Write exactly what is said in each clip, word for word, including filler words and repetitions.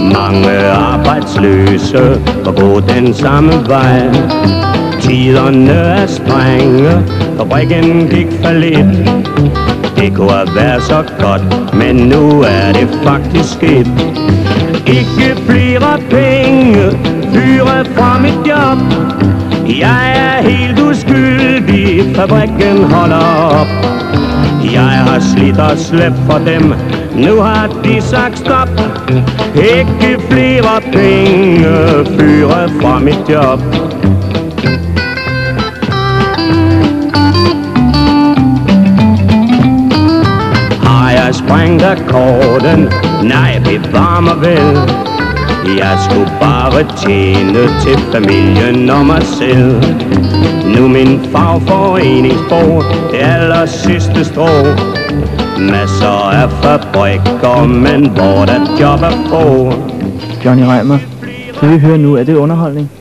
Mange arbejdsløse og gå den samme vej. Tiderne er strenge, fabrikken gik fallit. Det kunne have været så godt, men nu er det faktisk sket. Ikke flere penge, fyre fra mit job. Jeg er helt uskyldig, fabrikken holder op. Jeg har slidt og slæbt for dem, nu har de sagt stop. Ikke flere penge, fyre fra mit job. Har jeg sprængt akkorden? Nej, bevar mig vel. Jeg skulle bare tjene til familien og mig selv. Nu min fagforeningsbog, det aller sidste strå. Masser af fabrikker, men hvor der job er få. Johnny Reimer, det vi hører nu, er det underholdning?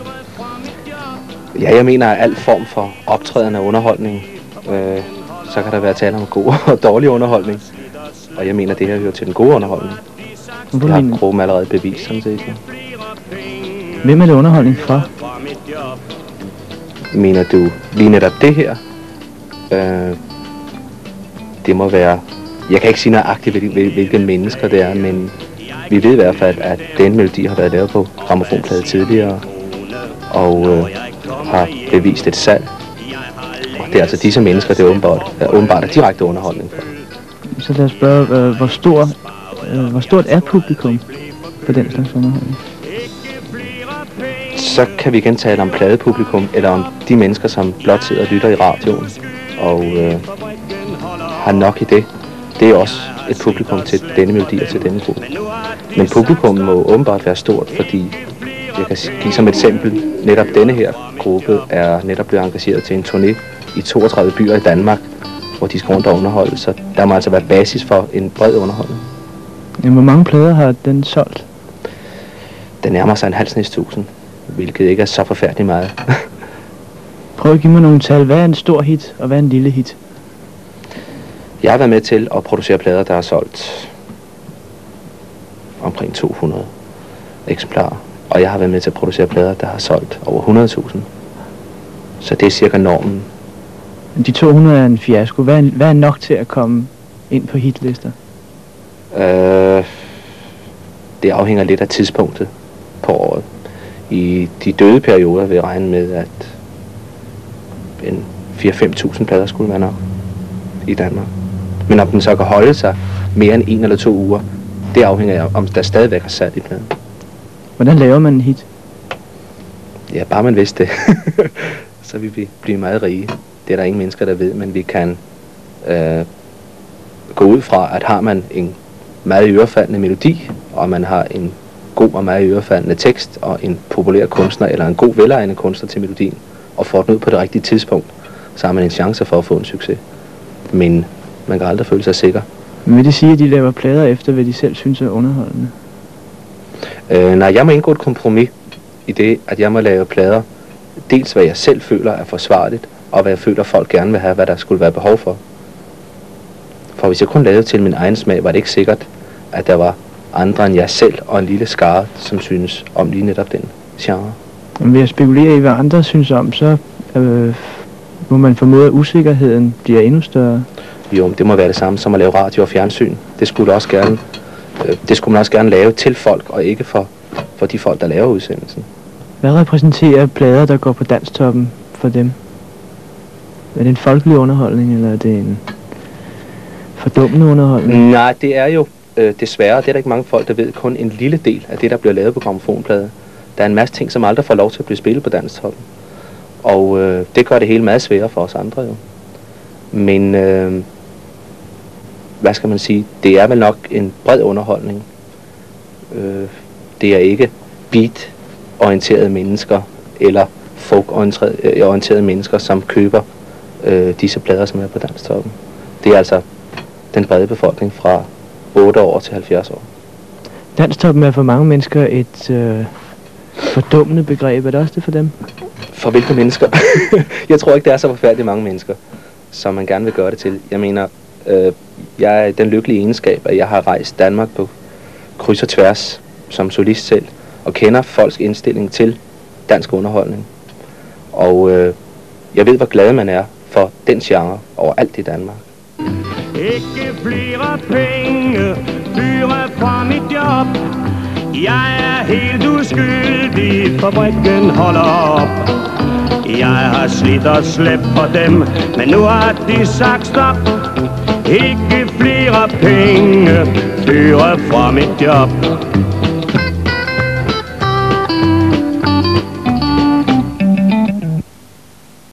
Ja, jeg mener, at al form for optrædende underholdning, øh, så kan der være tale om god og dårlig underholdning. Og jeg mener, at det her hører til den gode underholdning. Det har Krum allerede bevist, sådan set. Hvem er det underholdning fra? Mener du lige netop det her? Øh, det må være... Jeg kan ikke sige nøjagtigt, hvil, hvilke mennesker det er, men vi ved i hvert fald, at den melodi har været lavet på grammofonplade tidligere, og øh, har bevist et salg. Og det er altså disse mennesker, det er åbenbart, er åbenbart er direkte underholdning for. Så lad os spørge, øh, hvor, stor, øh, hvor stort er publikum på den slags underholdning? Så kan vi igen tale om pladepublikum, eller om de mennesker, som blot sidder og lytter i radioen, og øh, har nok i det. Det er også et publikum til denne melodi og til denne gruppe. Men publikum må åbenbart være stort, fordi jeg kan give som et eksempel, netop denne her gruppe er netop blevet engageret til en turné i toogtredive byer i Danmark, hvor de skal rundt og underholde, så der må altså være basis for en bred underholdning. Ja, hvor mange plader har den solgt? Den nærmer sig en halv snes tusind, hvilket ikke er så forfærdeligt meget. Prøv at give mig nogle tal. Hvad er en stor hit, og hvad er en lille hit? Jeg har været med til at producere plader, der har solgt omkring to hundrede eksemplarer. Og jeg har været med til at producere plader, der har solgt over hundrede tusind. Så det er cirka normen. De to hundrede er en fiasko. Hvad er, hvad er nok til at komme ind på hitlister? Øh, det afhænger lidt af tidspunktet på året. I de døde perioder vil jeg regne med, at en fire til fem tusind plader skulle være nok i Danmark. Men om den så kan holde sig mere end en eller to uger, det afhænger af, om der stadigvæk er salg i pladen. Hvordan laver man en hit? Ja, bare man vidste det, så vil vi blive meget rige. Det er der ingen mennesker, der ved, men vi kan øh, gå ud fra, at har man en meget ørefaldende melodi, og man har en god og meget ørefaldende tekst, og en populær kunstner, eller en god velegnet kunstner til melodien, og får den ud på det rigtige tidspunkt, så har man en chance for at få en succes. Men man kan aldrig føle sig sikker. Men vil det sige, at de laver plader efter, hvad de selv synes er underholdende? Øh, nej, jeg må indgå et kompromis i det, at jeg må lave plader, dels hvad jeg selv føler er forsvarligt, og hvad jeg føler, folk gerne vil have, hvad der skulle være behov for. For hvis jeg kun lavede til min egen smag, var det ikke sikkert, at der var andre end jeg selv og en lille skare, som synes om lige netop den genre. Men ved at spekulere i, hvad andre synes om, så øh, må man formode, at usikkerheden bliver endnu større. Jo, det må være det samme som at lave radio og fjernsyn. Det skulle, også gerne, øh, det skulle man også gerne lave til folk, og ikke for, for de folk, der laver udsendelsen. Hvad repræsenterer plader, der går på Dansktoppen for dem? Er det en folkelig underholdning, eller er det en fordummende underholdning? Nej, det er jo øh, desværre, det er der ikke mange folk, der ved, kun en lille del af det, der bliver lavet på grammofonplade. Der er en masse ting, som aldrig får lov til at blive spillet på Dansktoppen. Og øh, det gør det hele meget sværere for os andre jo. Men, øh, hvad skal man sige, det er vel nok en bred underholdning. Øh, det er ikke beat-orienterede mennesker, eller folk-orienterede mennesker, som køber øh, disse plader, som er på Dansktoppen. Det er altså den brede befolkning fra otte år til halvfjerds år. Dansktoppen er for mange mennesker et øh, fordummende begreb. Er det også det for dem? For hvilke mennesker? Jeg tror ikke, det er så forfærdeligt mange mennesker, som man gerne vil gøre det til. Jeg mener, øh, jeg er den lykkelige egenskab, at jeg har rejst Danmark på kryds og tværs som solist selv, og kender folks indstilling til dansk underholdning. Og øh, jeg ved, hvor glad man er for den genre overalt i Danmark. Ikke flere penge, fyre fra mit job. Jeg er helt uskyldig, fabrikken holder op. Jeg har slidt og slæbt for dem, men nu har de sagt stop. Ikke flere penge, fyre fra mit job.